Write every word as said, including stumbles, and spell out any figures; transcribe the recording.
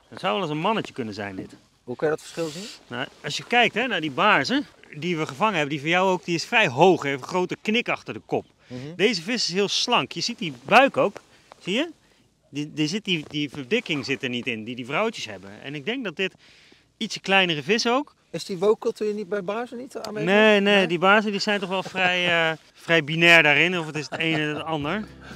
Het zou wel eens een mannetje kunnen zijn dit. Hoe kan je dat verschil zien? Nou, als je kijkt hè, naar die baarzen die we gevangen hebben, die van jou ook, die is vrij hoog, heeft een grote knik achter de kop. Mm-hmm. Deze vis is heel slank. Je ziet die buik ook, zie je? Die, die, zit die, die verdikking zit er niet in, die die vrouwtjes hebben. En ik denk dat dit ietsje kleinere vis ook. Is die wokelcultuur niet bij baarzen niet aanwezig? Nee, nee, die baarzen die zijn toch wel vrij, uh, vrij binair daarin, of het is het een en het ander.